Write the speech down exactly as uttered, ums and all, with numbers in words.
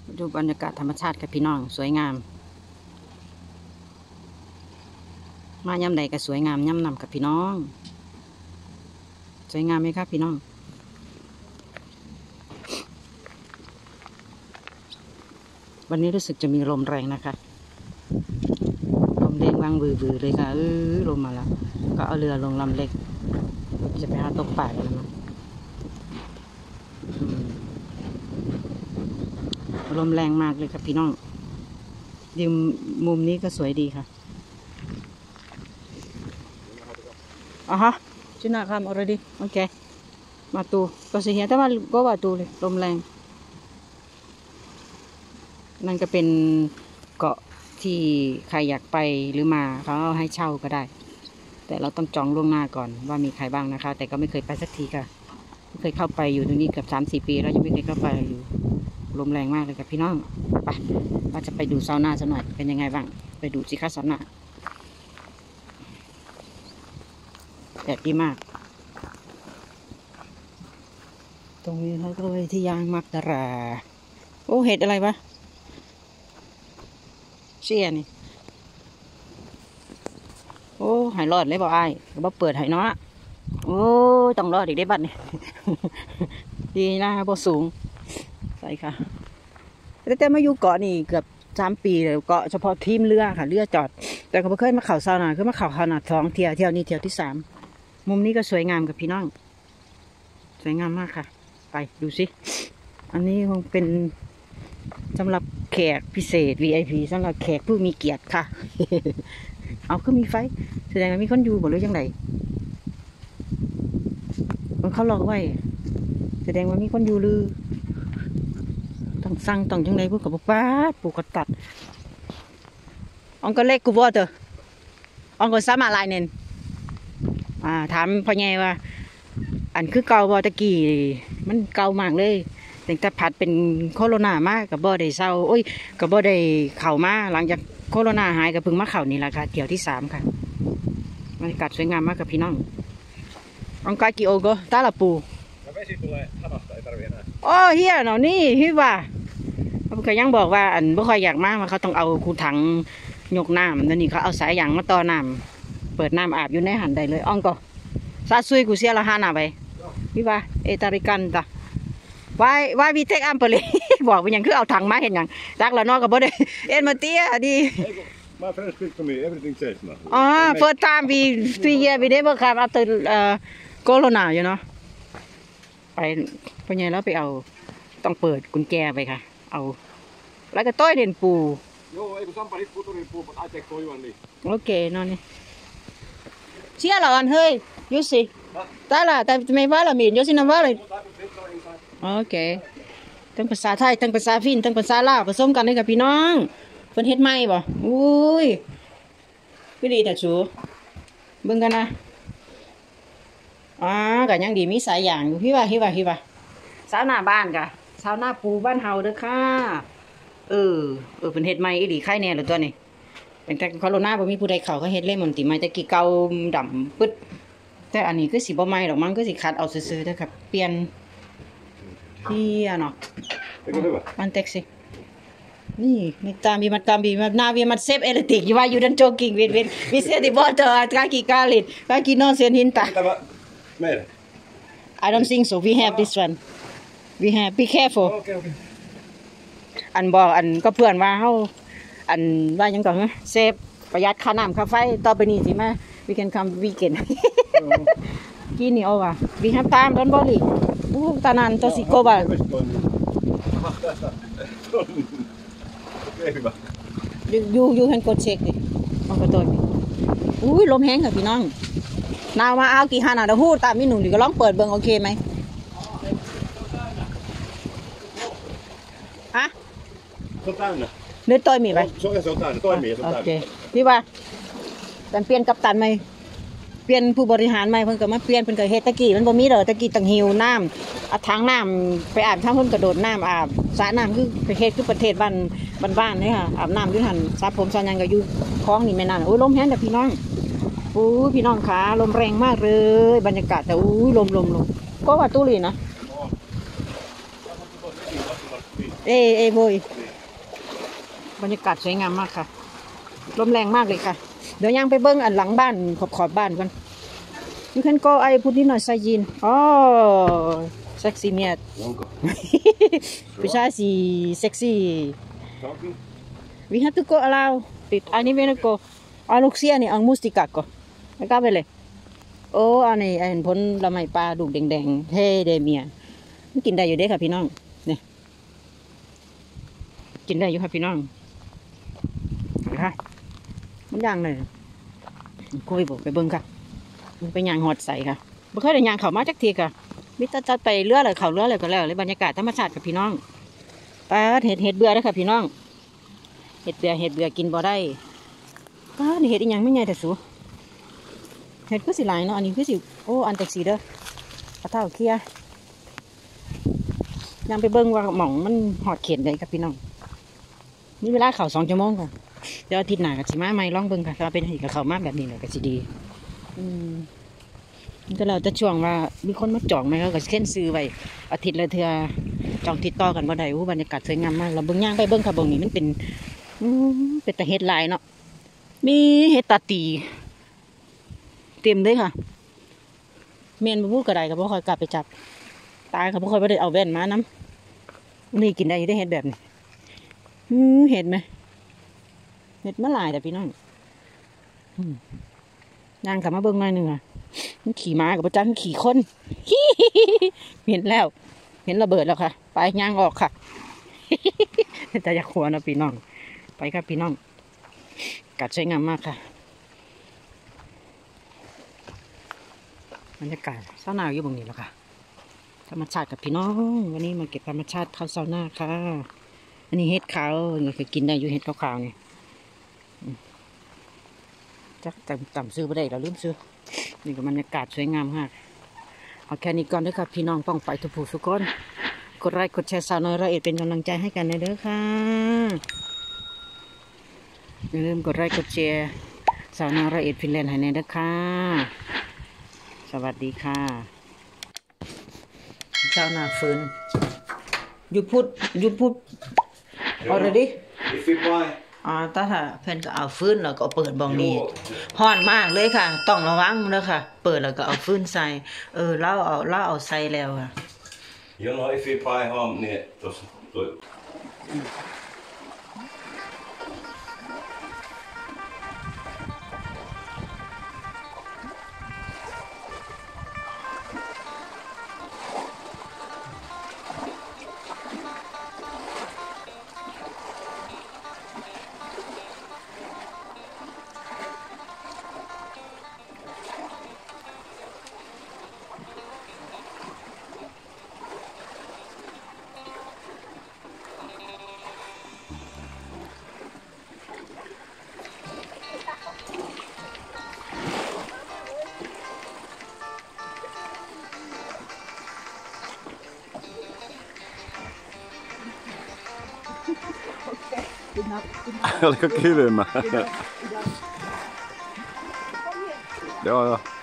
ดูบรรยากาศธรรมชาติกับพี่น้องสวยงามมาย่ำใดก็สวยงามย่ำนำกับพี่น้องสวยงามไหมครับพี่น้องวันนี้รู้สึกจะมีลมแรงนะคะลมแรงวางบือบือเลยค่ะเออลมมาแล้วก็เอาเรือลงลำเล็กจะไปหาตกปลากันนะลมแรงมากเลยครับพี่น้องดิมมุมนี้ก็สวยดีค่ะอ่ะฮะชิน่าครับ already โอเคมาตูก็เสียแต่ว่าก็ว่าตูเลยลมแรงนั่นก็เป็นเกาะที่ใครอยากไปหรือมาเขาให้เช่าก็ได้แต่เราต้องจองล่วงหน้าก่อนว่ามีใครบ้างนะคะแต่ก็ไม่เคยไปสักทีค่ะไม่เคยเข้าไปอยู่ตรงนี้เกือบสามสี่ปีแล้วยังไม่เคยเข้าไปอยู่ลมแรงมากเลยครับพี่น้องไปเราจะไปดูซาวน่าสักหน่อยเป็นยังไงบ้างไปดูสิคะซาวน่าแดดดีมากตรงนี้เขาก็เลยที่ยางมักตะราโอ้เห็ดอะไรวะเชี่ยนี่โอ้หายรอดเลยบ่ไอ้บ่เปิดหายเนาะโอ้ต้องรอดอีกได้บัดนี่ ดีนะบ่สูงใช่ค่ะแต่มาอยู่เกาะนี่เกือบสามปีเลยเกาะเฉพาะทีมเรือค่ะเรือจอดแต่ก็ไม่เคยมาเข่าซาวน่าคือมาเข่าขนาดสองเที่ยวเที่ยวนี้เที่ยวที่สามมุมนี้ก็สวยงามกับพี่น้องสวยงามมากค่ะไปดูสิอันนี้คงเป็นสำหรับแขกพิเศษ วี ไอ พี สำหรับแขกผู้มีเกียรติค่ะ เอาก็มีไฟแสดงว่ามีคนอยู่บ่หรือยังไงมันเขาลอกไว้แสดงว่ามีคนอยู่หรือต้องสั่งต้องยังไงพวกกับป้าปลูกกระตัดองก็เล็กกูบ่เถอะองก็สามารถลายเน้นอ่าถามพ่อแง่ว่าอันคือเก่าบ่ตะกี้มันเก่ามากเลยตั้งแต่ผัดเป็นโควิดมากกับบ่ได้เศร้าโอ้ยกับบ่ได้เข่ามาหลังจากโควิดหายกับพึ่งมาเข่านี่แหละค่ะเที่ยวที่สามค่ะบรรยากาศสวยงามมากกับพี่น้ององกากิโอโกตาลาปูโอ้เฮียเนาะนี่ฮิว่าเขาก็ยังบอกว่าอันบ่ค่อยอยากมาว่าเขาต้องเอาคูถังยกน้ำนั่นนี่เขาเอาสายยางมาต่อน้ำเปิดน้ำอาบอยู่ในหันได้เลยอ่องก็ซาซุยกูเสียละห้าหน้าไปฮิว่าเอตาริกันตาว่าว่าวีเทคอัมเปเลยบอกเป็นอย่างคือเอาถังมาเห็นอย่างจักละนอกกับบ่ได้เอ็นมาเตี้ยดีอ๋อ first time we three year we never come after เอ่อ corona you know ไปพอไงแล้วไปเอาต้องเปิดกุญแจไปค่ะเอาแล้วก็ต้อยเด่นปูโอเคนอนนี่เชี่ยเหรออันเฮ้ยยูสิตาล่ะแต่ไม่ว่าละมีนยูสินะว่าเลยโอเคทั้งภาษาไทยทั้งภาษาฟินทั้งภาษาลาวผสมกันเลยกับพี่น้องเพิ่นเฮ็ดใหม่บ่อุ้ยคือดีแต่ชูเบิ่งกันนะอ๋อก็ยังดีมีสายยางอยู่พี่ว่าพี่ว่าพี่ว่าสาวหน้าบ้านกะสาวหน้าปูบ้านเฮาเด้อค่ะเออเออเพิ่นเฮ็ดใหม่อีหลีไข่แน่เลยตัวนี้ตั้งแต่โควิดบ่มีผู้ใดเข้าก็เฮ็ดเล่มมันติใหม่แต่กี้เก่าดำปึ๊ดแต่อันนี้คือสิบ่ใหม่ดอกมันคือสิคัดเอาซื่อๆเด้อครับเปลี่ยนพี่อ่ะเนาะมันแท็กซี่นี่นี่ตามบีมัดตามบีมัดนาบีมัดเซฟเอเลติกอยู่ว่าอยู่ดันโจกิ้งวิดวิดวิเศษที่บอเตอร์กากิกาลิดกากินอนเซียนหินตา I don't think so we have this one we have be careful อันบอกอันก็เพื่อนว่าเฮาอันว่ายังก่อนนะเซฟประหยัดค่าน้ำค่าไฟต่อไปนี้สิมา we can come weekend กินนี่เอาว่ะ we have time don't worry อู้ตานันตัวสิโกบะยูยูยูให้กดเช็คดิมองกระตุ้นอุ้ยลมแห้งค่ะพี่น้องนาวมาเอากี่ฮันอ่ะเดี๋ยวพูดตามพี่หนุ่มดิก็ลองเปิดเบิ้งโอเคไหมฮะเนื้อต้อยมีไหมโอเคพี่ว่าแต่เปลี่ยนกัปตันไหมเปลี่ยนผู้บริหารไหมเพิ่นก็มาเปลี่ยนเพิ่นก็เฮ็ดตะกี้มันบ่มีเด้อตะกี้ต้องหิวน้ำเอาถังน้ำไปอาบทั้งเพิ่นกระโดดน้ำอาบสระน้ำคือประเทศคือประเทศบ้านบ้านๆนี่ค่ะอาบน้ำอยู่หั่นสระผมสระหยังก็อยู่คลองนี่แม่นั่นโอ้ยลมแห้งแต่พี่น้องโอ้ยพี่น้องขาลมแรงมากเลยบรรยากาศแต่อุ้ยลมลมลมก็ว่าตู้ลีนะเอเอโบยบรรยากาศสวยงามมากค่ะลมแรงมากเลยค่ะเดี๋ยวย่างไปเบิ้งอันหลังบ้านขอบขอบบ้านกัน You can go I put in a sajin oh sexy miat Precisely sexy we have to go allow ติดอันนี้ไม่ได้ go อันลูกเสียนี่อันมูสติกาก็ไม่กล้าไปเลยโอ้อันนี้อันผลละไม้ปลาดุกแดงๆเท่เดเมียมันกินได้อยู่เด้ค่ะพี่น้องเนี่ยกินได้อยู่ค่ะพี่น้องนะคะมันย่างเลยคุยบอกไปเบิ้งค่ะมันไปย่างหอดใส่ค่ะบ่เคยได้ย่างเขามาจักทีค่ะมิตรจัดไปเรือเลยเขาเรือเลยก็แล้วเลยบรรยากาศธรรมชาติกับพี่น้องปลาเห็ดเห็ดเบื่อได้ค่ะพี่น้องเห็ดเบื่อเห็ดเบื่อกินบ่ได้ปลาเห็ดอีหยังไม่ไงแต่สูเห็ดก็สิหลายเนาะอันนี้คือสิโอ้อันแตกสีเด้อปลาเท่าเคี้ยย่างไปเบิ้งว่าหม่องมันหอดเข็นเลยครับพี่น้องนี่เวลาเขาสองชั่วโมงค่ะเดี๋ยวอาทิตย์หน้ากับสิมาไม่ลองเบิ้งค่ะถ้าเป็นเห็ดกับเขามากแบบนี้เลยก็สิดีอืมก็เราจะช่วงว่ามีคนมาจองไหมเขาก็เส้นซื้อไว้อาทิตย์ละเทือจองติดต่อกันบ่ได้อู้บรรยากาศสวยงามมากเราเบิ้งย่างไปเบิ้งค่ะเบิ้งนี้มันเป็นอืมเป็นแต่เห็ดลายเนาะมีเห็ดตาตีเต็มเลยค่ะเมียนมาพูดกระไดกับพ่อคอยกลับไปจับตายค่ะพ่อคอยไม่ได้เอาแว่นมาน้ำนี่กินได้ได้เห็ดแบบนี้อืมเห็ดไหมเห็ดมะลายแต่พี่น้องย่างกลับมาเบิ้งหน่อยหนึ่งอ่ะมันขี่ม้ากับประจันขี่คนเห็นแล้วเห็นระเบิดแล้วค่ะไปย่างออกค่ะแต่อยากหัวนะพี่น้องไปครับพี่น้องกัดสวยงามมากค่ะบรรยากาศเศร้าหนาวอยู่ตรงนี้แล้วค่ะธรรมชาติกับพี่น้องวันนี้มาเก็บธรรมชาติข้าวเศร้าหน้าค่ะอันนี้เห็ดขาวนี่คือกินได้อยู่เห็ดขาวๆนี่จักต่ำซื้อไปได้เราลืมซื้อนี่ก็บรรยากาศสวยงามมากเอาแค่นี้ก่อนด้วยครับพี่น้องป้องไปทุกผู้ทุกคนกดไลค์กดแชร์สาวน้อยละเอียดเป็นกำลังใจให้กันนะเด้อค่ะอย่าลืมกดไลค์กดแชร์สาวน้อยละเอียดฟินแลนด์ให้แน่เด้อค่ะสวัสดีค่ะเจ้าหน้าฟืนยูพูดยูพูด already อ่าถ้าถ้าเพื่อนก็เอาฟืนแล้วก็เปิดบองนี้ฮ้อนมากเลยค่ะต้องระวังเลยค่ะเปิดแล้วก็เอาฟืนใส่เออเล่าเอาเล่าเอาใส่แล้วค่ะ You know if you buy home near tuossa toi Oliko kylmä? Joo joo.